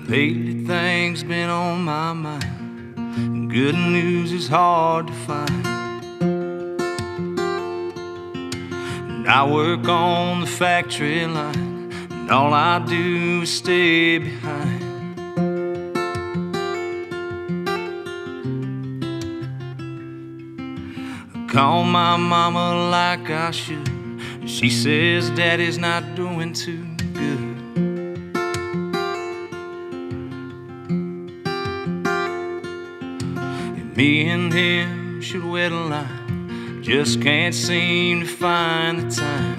Lately things been on my mind, and good news is hard to find. And I work on the factory line, and all I do is stay behind. I call my mama like I should, and she says daddy's not doing too good. Me and him should wed a line, just can't seem to find the time.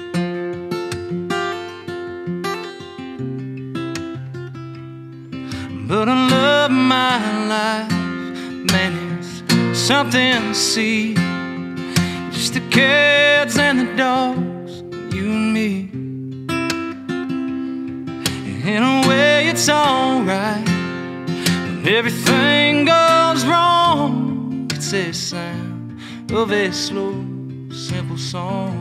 But I love my life, man, it's something to see. Just the cats and the dogs, you and me. In a way it's alright, when everything goes wrong, it's a sound of a slow, simple song.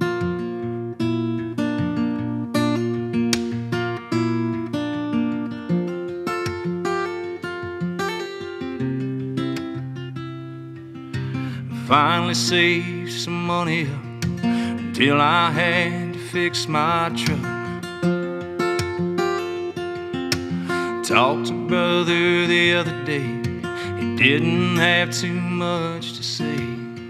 Finally saved some money up until I had to fix my truck. Talked to brother the other day, he didn't have too much to say.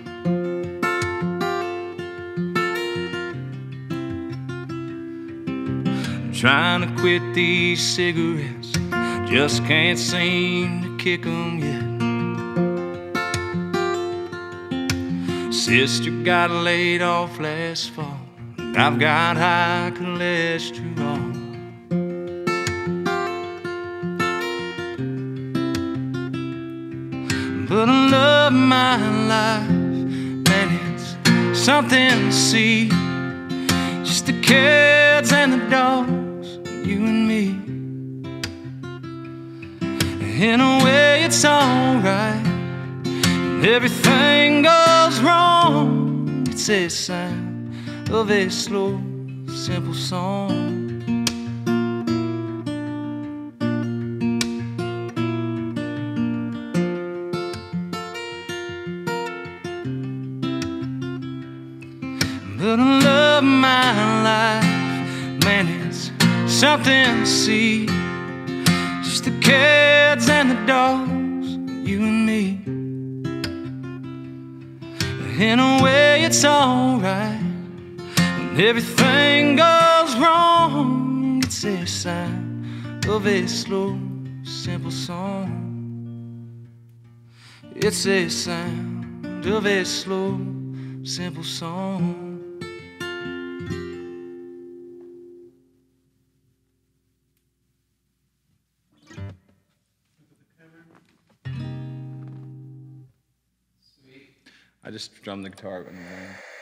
I'm trying to quit these cigarettes, just can't seem to kick them yet. Sister got laid off last fall, and I've got high cholesterol. But I love my life, man, it's something to see. Just the cats and the dogs, you and me. In a way it's alright, when everything goes wrong, it's a sign of a slow, simple song. But I love my life, man, it's something to see. Just the cats and the dogs, you and me. In a way it's alright, when everything goes wrong, it's a sign of a slow, simple song. It's a sound of a slow, simple song. I just strummed the guitar.